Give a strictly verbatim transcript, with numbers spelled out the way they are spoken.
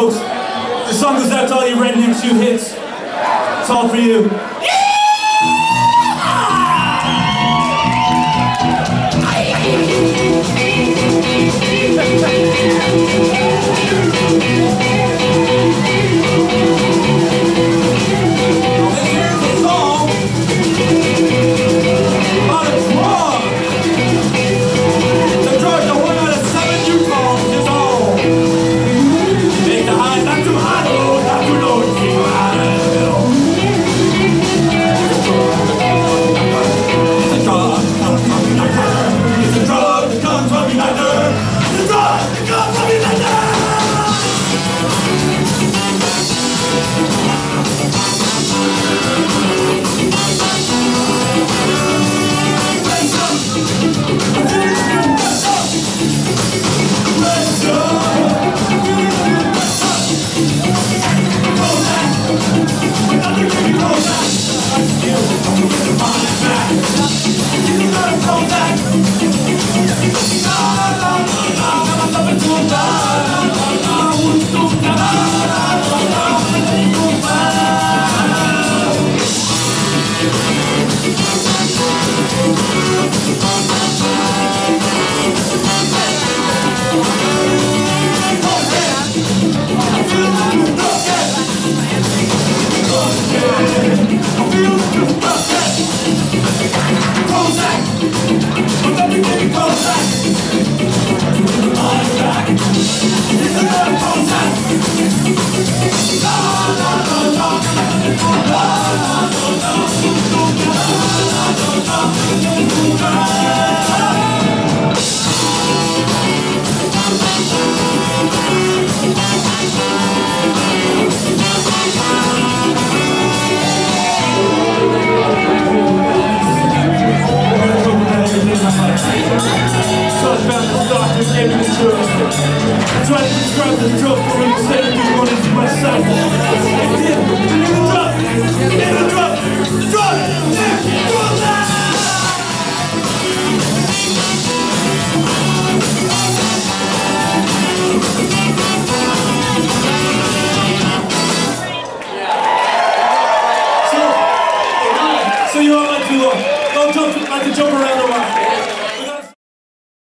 folks. The song goes out to all you Red M two hits. It's all for you. Try to describe the joke for me, say it on his website.